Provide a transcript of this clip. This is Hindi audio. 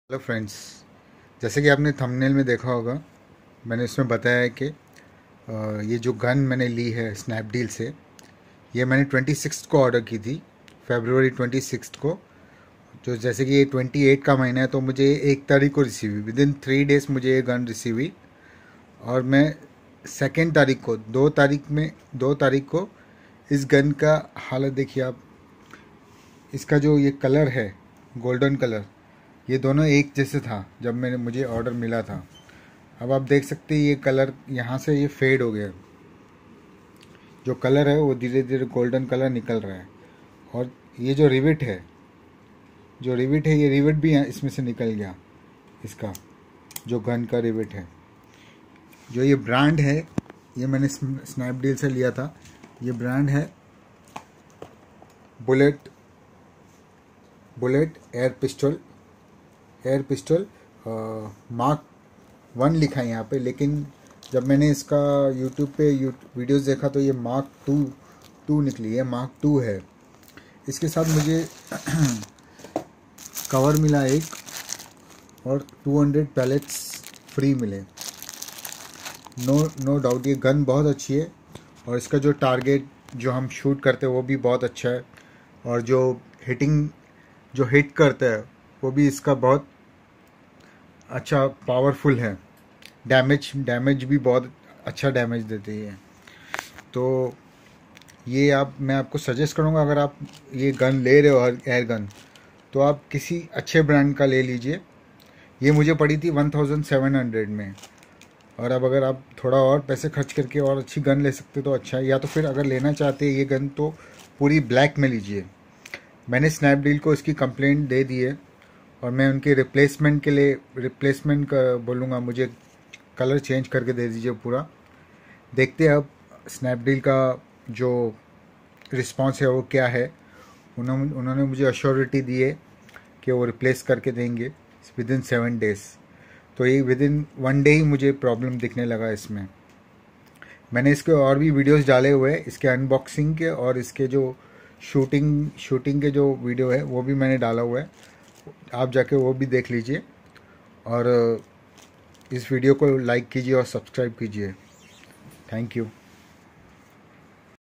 हेलो फ्रेंड्स, जैसे कि आपने थंबनेल में देखा होगा, मैंने इसमें बताया है कि ये जो गन मैंने ली है स्नैपडील से, ये मैंने 26 को ऑर्डर की थी, फरवरी 26 को। जो जैसे कि ये 28 का महीना है, तो मुझे 1 तारीख को रिसीव हुई। विद इन 3 डेज़ मुझे ये गन रिसीव हुई। और मैं 2 तारीख को 2 तारीख को इस गन का हालत देखिए आप। इसका जो ये कलर है, गोल्डन कलर, ये दोनों एक जैसे था जब मुझे ऑर्डर मिला था। अब आप देख सकते हैं ये कलर यहाँ से ये फेड हो गया। जो कलर है वो धीरे धीरे गोल्डन कलर निकल रहा है। और ये जो रिविट है ये रिविट भी इसमें से निकल गया। इसका जो गन का रिविट है, जो ये ब्रांड है, ये मैंने स्नैपडील से लिया था। ये ब्रांड है बुलेट एयर पिस्टल मार्क 1 लिखा है यहाँ पे, लेकिन जब मैंने इसका यूट्यूब पे वीडियोस देखा तो ये मार्क टू निकली है। मार्क 2 है। इसके साथ मुझे कवर मिला एक, और 200 पैलेट्स फ्री मिले। नो डाउट ये गन बहुत अच्छी है, और इसका जो टारगेट जो हम शूट करते हैं वो भी बहुत अच्छा है, और जो हिट करता है वो भी इसका बहुत अच्छा पावरफुल है। डैमेज भी बहुत अच्छा डैमेज देती है। तो ये मैं आपको सजेस्ट करूँगा, अगर आप ये गन ले रहे हो एयर गन, तो आप किसी अच्छे ब्रांड का ले लीजिए। ये मुझे पड़ी थी 1700 में। और अब अगर आप थोड़ा और पैसे खर्च करके और अच्छी गन ले सकते तो अच्छा है। या तो फिर अगर लेना चाहते हैं ये गन तो पूरी ब्लैक में लीजिए। मैंने स्नैपडील को इसकी कंप्लेंट दे दी है, और मैं उनके रिप्लेसमेंट का बोलूँगा, मुझे कलर चेंज करके दे दीजिए पूरा। देखते हैं अब स्नैपडील का जो रिस्पांस है वो क्या है। उन्होंने मुझे अश्योरिटी दी है कि वो रिप्लेस करके देंगे विद इन 7 डेज़। तो ये विद इन 1 डे ही मुझे प्रॉब्लम दिखने लगा इसमें। मैंने इसके और भी वीडियोस डाले हुए हैं, इसके अनबॉक्सिंग के, और इसके जो शूटिंग के जो वीडियो है वो भी मैंने डाला हुआ है। आप जाके वो भी देख लीजिए, और इस वीडियो को लाइक कीजिए और सब्सक्राइब कीजिए। Thank you.